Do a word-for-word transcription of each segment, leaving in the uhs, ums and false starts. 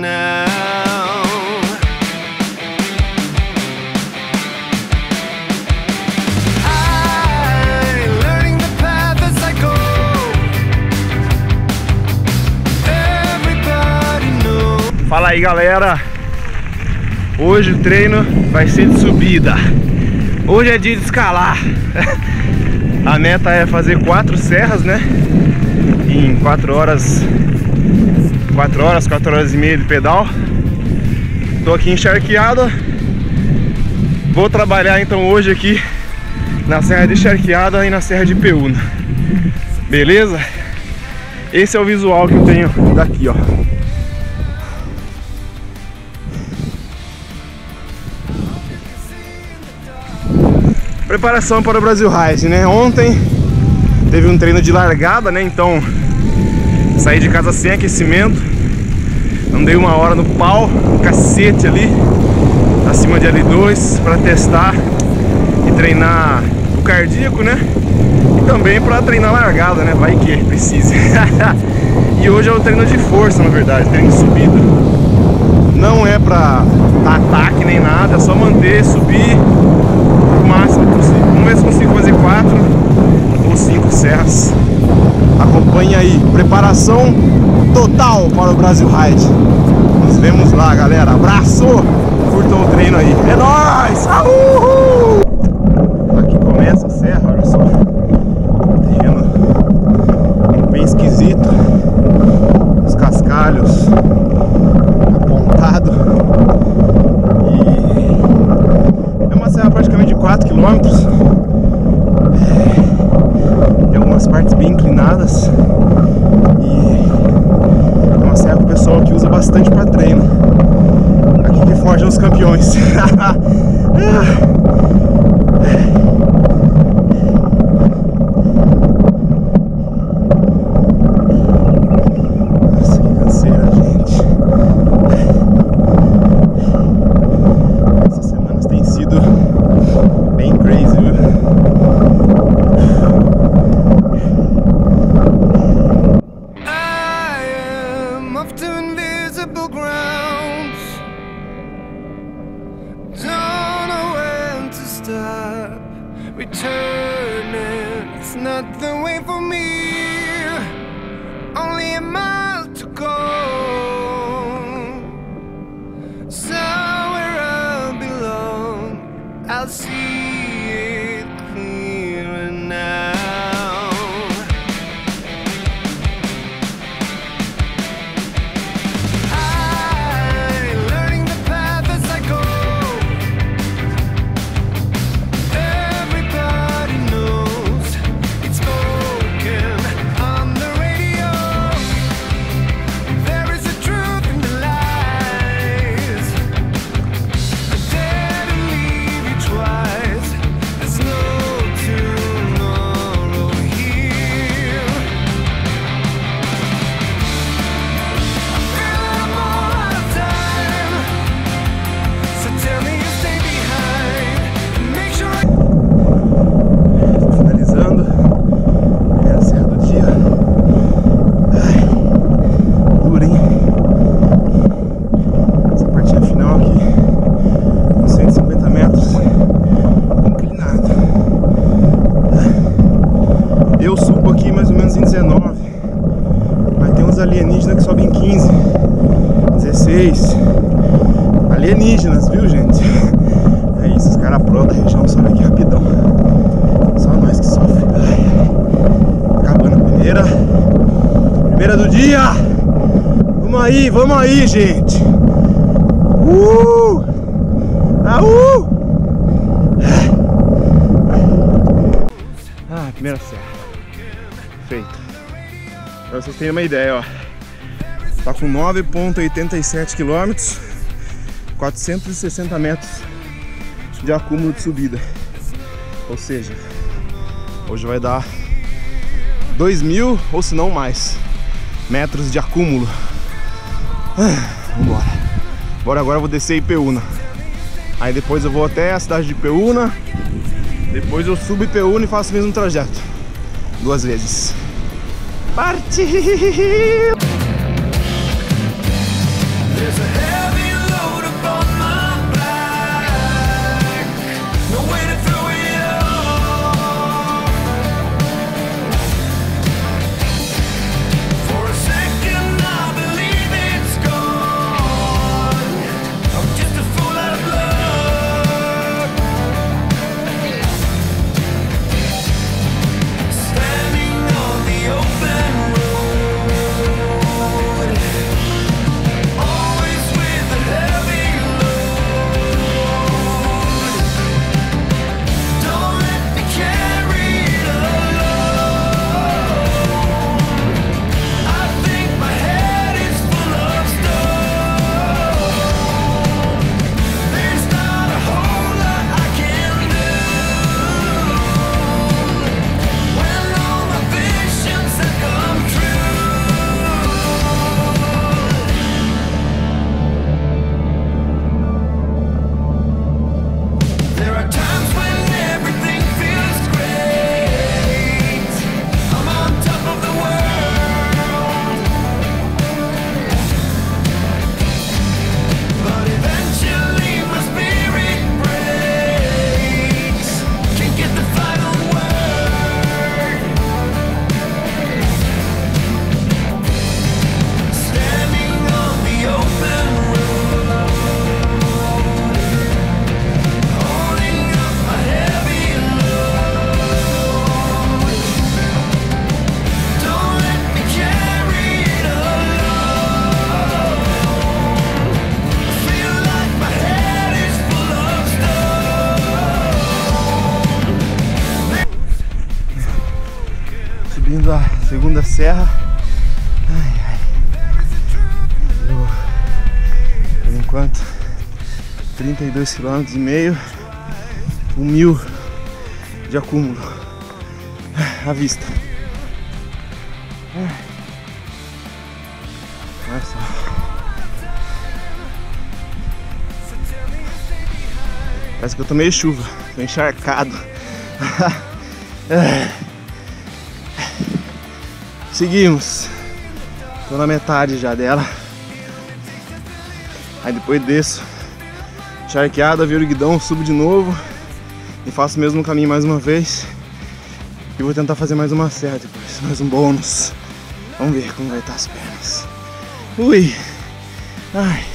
Fala aí, galera, hoje o treino vai ser de subida. Hoje é dia de escalar. A meta é fazer quatro serras, né? Em quatro horas, quatro horas, quatro horas e meia de pedal. Tô aqui encharqueada. Vou trabalhar então hoje aqui na Serra de Charqueada e na Serra de Peúna. Beleza? Esse é o visual que eu tenho daqui, ó. Preparação para o Brasil Ride, né? Ontem teve um treino de largada, né? Então saí de casa sem aquecimento. Andei uma hora no pau, um cacete ali, acima de L dois, para testar e treinar o cardíaco, né? E também para treinar largada, né? Vai que precise. E hoje é o treino de força, na verdade, treino de subida. Não é para ataque nem nada, é só manter, subir o máximo possível. Vamos ver se consigo fazer quatro ou cinco serras. Acompanhe aí, preparação total para o Brasil Ride. Nos vemos lá, galera. Abraço! Curtam o treino aí. É nóis! Uhul! Aqui começa a serra, olha só. Terreno bem esquisito. Os cascalhos apontados. Praticamente de quatro quilômetros. Tem algumas partes bem inclinadas e é uma serra que o pessoal aqui usa bastante para treino. Aqui que forjam os campeões. Nossa, que canseira, gente. Essas semanas têm sido bem crazy, viu? I am off to invisible grounds. Don't know when to stop. Returning, it's not the way for me. Only a mile to go. Somewhere I belong. I'll see it clearer now. I'm learning the path as I go. Everybody knows it's spoken on the radio. There is a truth in the lies. I dare to leave you twice. There's no tomorrow here. I feel I'm all out of time, so tell me you stay behind and make sure I... Tô finalizando. É a serra do dia. Ai, dura, hein? Essa partinha final aqui, uns cento e cinquenta metros, inclinado. Eu subo aqui mais ou menos em dezenove, mas tem uns alienígenas que sobem em quinze, dezesseis. Alienígenas, viu, gente? É isso, os caras pró da região sobem aqui rapidão. Só nós que sofrem. Ai, ai. Acabando a primeira. Primeira do dia! Vamos aí, vamos aí, gente! Uh! Ah, uh! Ah, primeira serra. Feito. Pra vocês terem uma ideia, ó. Tá com nove vírgula oitenta e sete quilômetros, quatrocentos e sessenta metros de acúmulo de subida. Ou seja, hoje vai dar dois mil ou se não mais metros de acúmulo. Ah, vambora. Bora, agora eu vou descer em Peúna. Aí depois eu vou até a cidade de Peúna. Depois eu subo em Peúna e faço o mesmo trajeto duas vezes. Partiu! serra. Ai, ai. Eu, por enquanto, trinta e dois quilômetros e meio, um mil de acúmulo à vista. Olha só. Parece que eu tomei chuva, tô encharcado. Seguimos. Tô na metade já dela. Aí depois desço, encharqueado, viro o guidão, subo de novo e faço o mesmo caminho mais uma vez. E vou tentar fazer mais uma serra depois, mais um bônus. Vamos ver como vai estar as pernas. Ui! Ai!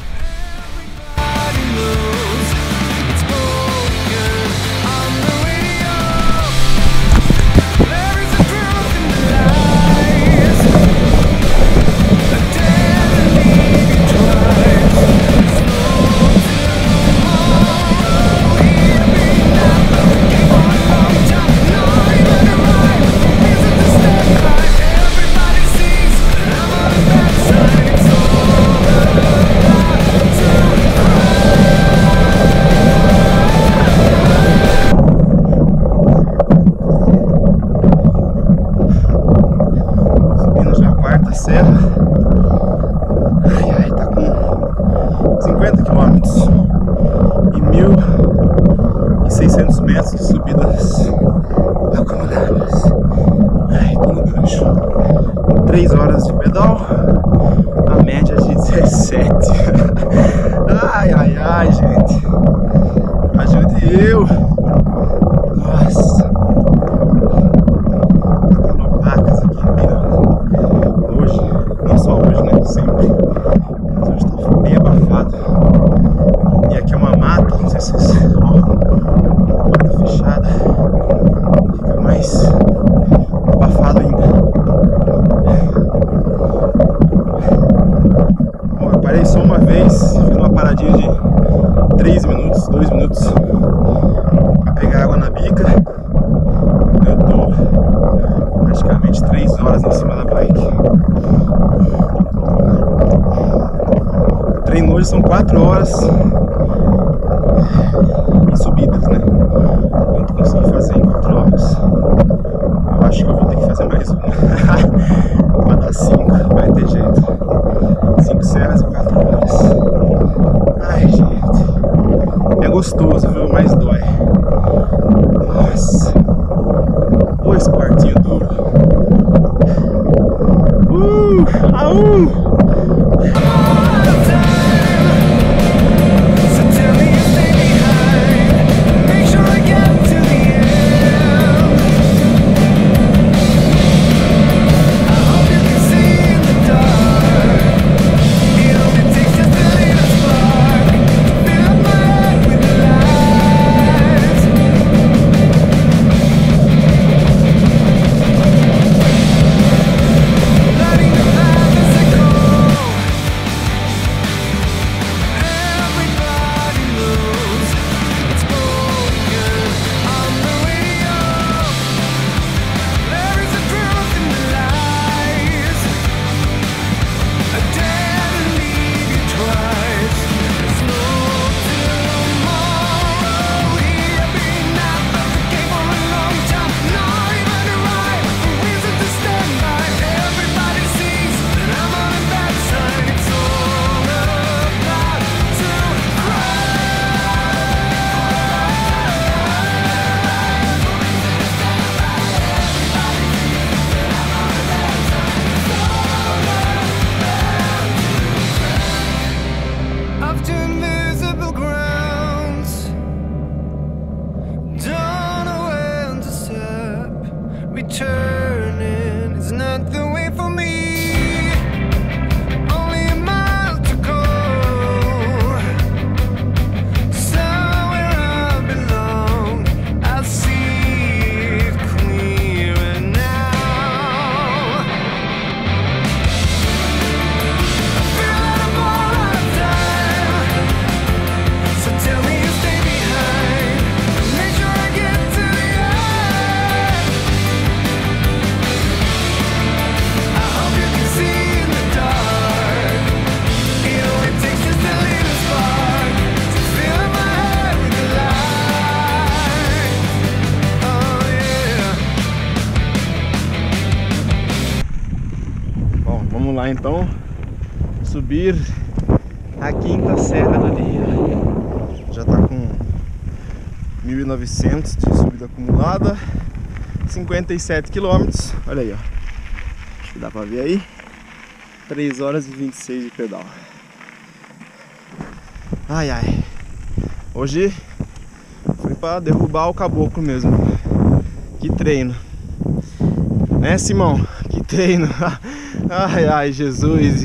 Serra. Ai, ai, tá com cinquenta quilômetros e mil e seiscentos metros de subidas acumuladas. Ai, tô no gancho. três horas de pedal, a média de dezessete. Ai, ai, ai, gente. Ajude eu. Nossa. Sempre. Mas hoje tá bem abafado. E aqui é uma mata, não sei se vocês. Ó, mata fechada. Fica mais abafado ainda. Bom, eu parei só uma vez, fiz uma paradinha de três minutos, dois minutos pra pegar água na bica. Eu tô praticamente três horas em cima da bike. O treino hoje são quatro horas em subidas, né? Quanto consigo fazer em quatro horas? Eu acho que eu vou ter que fazer mais uma. Vai dar cinco, vai ter jeito. Cinco serras em quatro horas. Ai, gente. É gostoso, viu? Mas dói. Nossa. Ô, esportinho duro. Uh! Aú! Light. lá então subir a quinta serra dali. Já tá com mil e novecentos de subida acumulada, cinquenta e sete quilômetros. Olha aí, ó. Acho que dá pra ver aí. três horas e vinte e seis de pedal. Ai ai. Hoje foi pra derrubar o caboclo mesmo. Que treino. Né, Simão? Que treino. Ai ai, Jesus.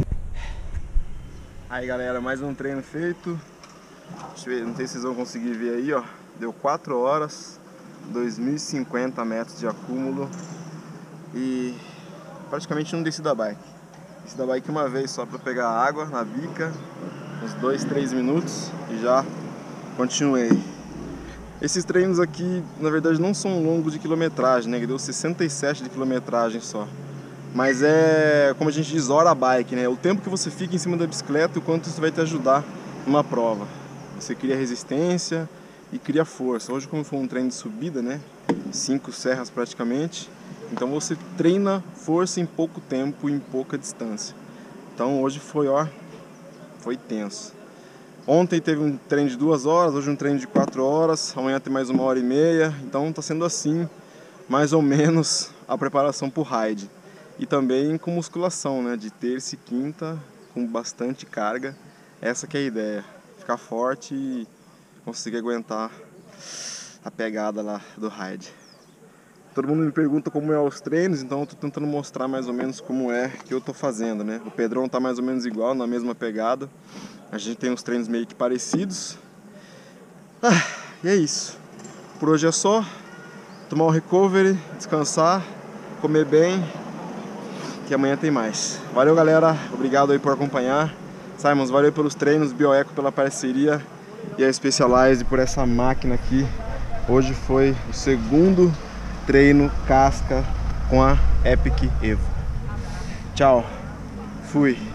Aí galera, mais um treino feito. Deixa eu ver, não sei se vocês vão conseguir ver aí, ó. Deu quatro horas, dois mil e cinquenta metros de acúmulo. E praticamente não desci da bike. Desci da bike uma vez só pra pegar água na bica, uns dois, três minutos, e já continuei. Esses treinos aqui, na verdade, não são longos de quilometragem, né? Que deu sessenta e sete de quilometragem só. Mas é, como a gente diz, hora a bike, né? O tempo que você fica em cima da bicicleta e o quanto isso vai te ajudar numa prova. Você cria resistência e cria força. Hoje, como foi um treino de subida, né? Cinco serras praticamente. Então você treina força em pouco tempo, em pouca distância. Então hoje foi, ó, foi tenso. Ontem teve um treino de duas horas, hoje um treino de quatro horas, amanhã tem mais uma hora e meia. Então tá sendo assim, mais ou menos, a preparação pro ride. E também com musculação, né? De terça e quinta, com bastante carga. Essa que é a ideia. Ficar forte e conseguir aguentar a pegada lá do ride. Todo mundo me pergunta como é os treinos, então eu tô tentando mostrar mais ou menos como é que eu tô fazendo, né? O Pedrão tá mais ou menos igual, na mesma pegada. A gente tem uns treinos meio que parecidos. Ah, e é isso. Por hoje é só. Tomar um recovery, descansar, comer bem, que amanhã tem mais. Valeu, galera. Obrigado aí por acompanhar. Simons, valeu pelos treinos, Bioeco pela parceria e a Specialized por essa máquina aqui. Hoje foi o segundo treino casca com a Epic Evo. Tchau. Fui.